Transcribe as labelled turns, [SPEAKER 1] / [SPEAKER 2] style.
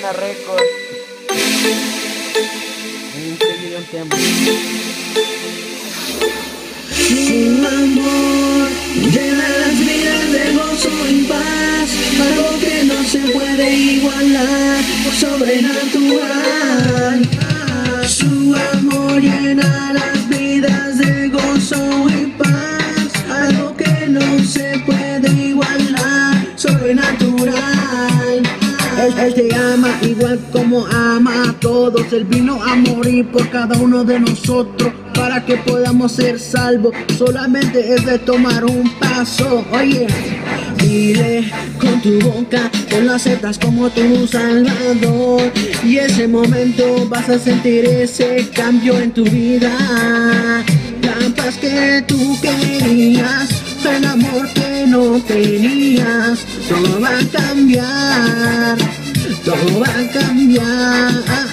[SPEAKER 1] Arena Records. Un tiempo.
[SPEAKER 2] Su amor llena las vidas de gozo y paz, algo que no se puede igualar, sobrenatural. Su amor llena las vidas de gozo y paz, algo que no se puede igualar, sobrenatural. Él te ama igual como ama a todos. Él vino a morir por cada uno de nosotros para que podamos ser salvos. Solamente es de tomar un paso. Oye, dile con tu boca que lo aceptas como tu salvador, y ese momento vas a sentir ese cambio en tu vida. La paz que tú querías, el amor que no tenías, todo va a cambiar, todo va a cambiar.